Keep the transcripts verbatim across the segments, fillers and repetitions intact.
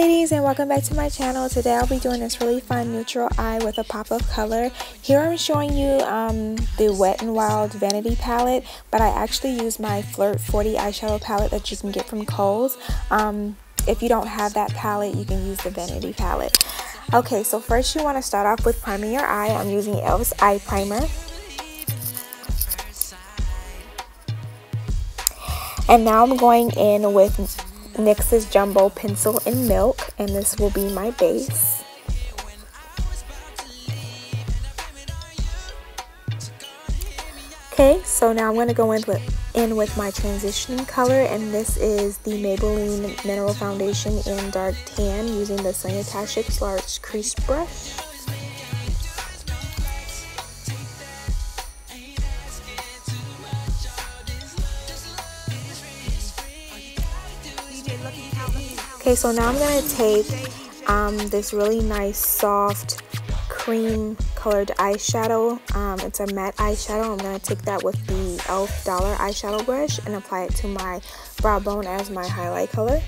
ladies, and welcome back to my channel. Today I'll be doing this really fun neutral eye with a pop of color. Here I'm showing you um, the Wet n Wild Vanity palette, but I actually use my Flirt forty eyeshadow palette that you can get from Kohl's. Um, if you don't have that palette, you can use the Vanity palette. Okay, so first you want to start off with priming your eye. I'm using e l f 's eye primer. And now I'm going in with NYX's Jumbo Pencil in Milk, and this will be my base. Okay, so now I'm going to go in with, in with my transitioning color, and this is the Maybelline Mineral Foundation in Dark Tan using the Sunnystastic Large Crease Brush. Okay, so now I'm going to take um, this really nice soft cream colored eyeshadow. Um, it's a matte eyeshadow. I'm going to take that with the e l f Dollar eyeshadow brush and apply it to my brow bone as my highlight color.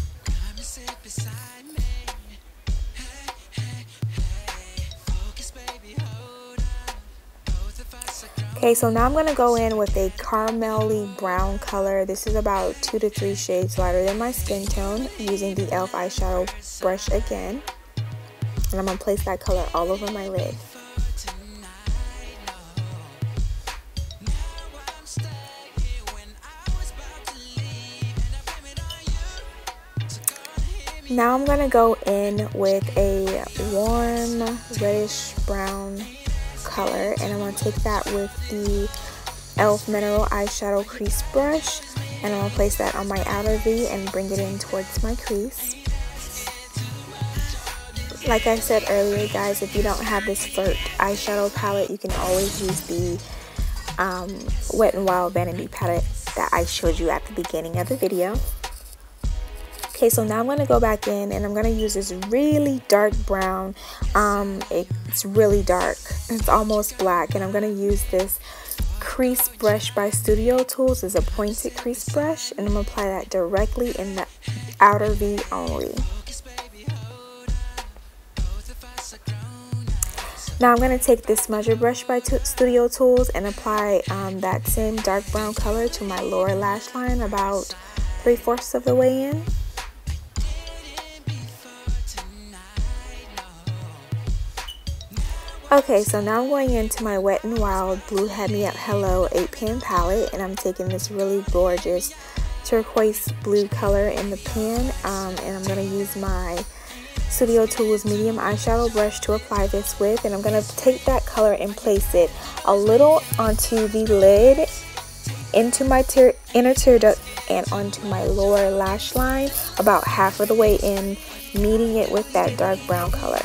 Okay, so now I'm going to go in with a caramelly brown color. This is about two to three shades lighter than my skin tone, using the e l f eyeshadow brush again. And I'm going to place that color all over my lid. Now I'm going to go in with a warm reddish brown color, and I'm going to take that with the e l f Mineral Eyeshadow Crease Brush, and I'm going to place that on my outer V and bring it in towards my crease. Like I said earlier, guys, if you don't have this Flirt eyeshadow palette, you can always use the um, Wet n Wild Vanity palette that I showed you at the beginning of the video. Okay, so now I'm going to go back in and I'm going to use this really dark brown. Um, it's really dark. It's almost black, and I'm going to use this crease brush by Studio Tools. It's a pointed crease brush, and I'm going to apply that directly in the outer V only. Now I'm going to take this smudger brush by Studio Tools and apply um, that same dark brown color to my lower lash line about three-fourths of the way in. Okay, so now I'm going into my Wet n Wild Blue Had Me At Hello eight pan palette, and I'm taking this really gorgeous turquoise blue color in the pan, um, and I'm going to use my Studio Tools medium eyeshadow brush to apply this with, and I'm going to take that color and place it a little onto the lid, into my tear, inner tear duct, and onto my lower lash line about half of the way in, meeting it with that dark brown color.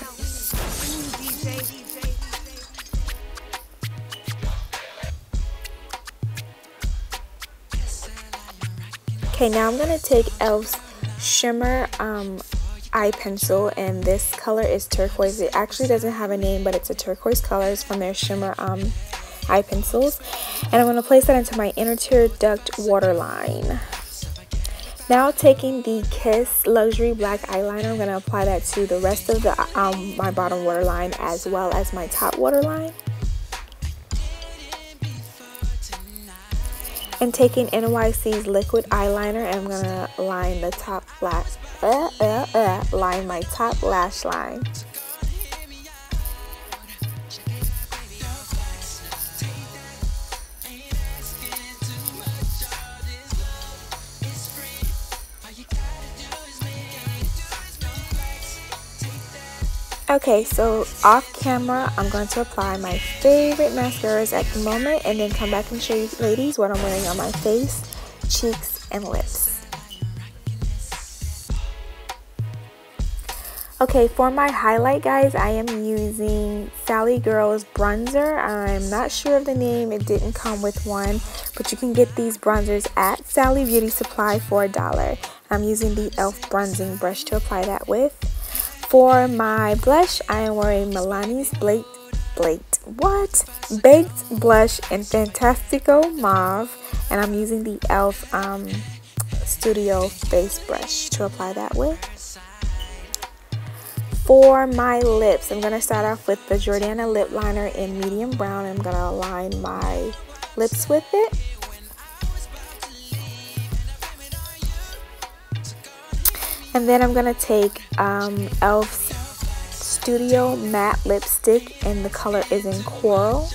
Okay, now I'm going to take e l f 's Shimmer um, eye pencil, and this color is turquoise. It actually doesn't have a name, but it's a turquoise color. It's from their Shimmer um, eye pencils. And I'm going to place that into my inner tear duct waterline. Now taking the Kiss Luxury Black Eyeliner, I'm going to apply that to the rest of the um, my bottom waterline as well as my top waterline. And taking N Y C's liquid eyeliner, and I'm gonna line the top lash, uh, uh, uh, line my top lash line. Okay, so off camera, I'm going to apply my favorite mascaras at the moment, and then come back and show you ladies what I'm wearing on my face, cheeks, and lips. Okay, for my highlight, guys, I am using Sally Girl's bronzer. I'm not sure of the name. It didn't come with one, but you can get these bronzers at Sally Beauty Supply for a dollar. I'm using the e l f bronzing brush to apply that with. For my blush, I am wearing Milani's Blake, Blake, what? Baked Blush in Fantastico Mauve, and I'm using the e l f um, Studio Face Brush to apply that with. For my lips, I'm going to start off with the Jordana lip liner in medium brown. I'm going to align my lips with it. And then I'm going to take um, e l f's Studio Matte Lipstick, and the color is in Coral.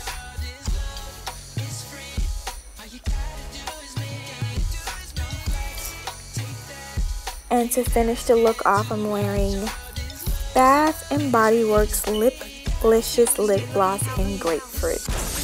And to finish the look off, I'm wearing Bath and Body Works Liplicious Lip Gloss in Grapefruit.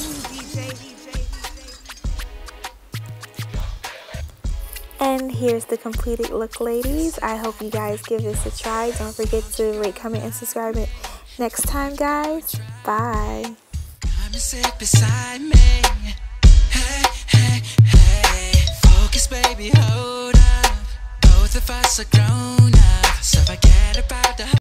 And here's the completed look, ladies. I hope you guys give this a try. Don't forget to rate, comment, and subscribe next time, guys. Bye. Come and sit beside me. Hey, hey, hey. Focus, baby, hold up. Both of us are grown up, so forget about the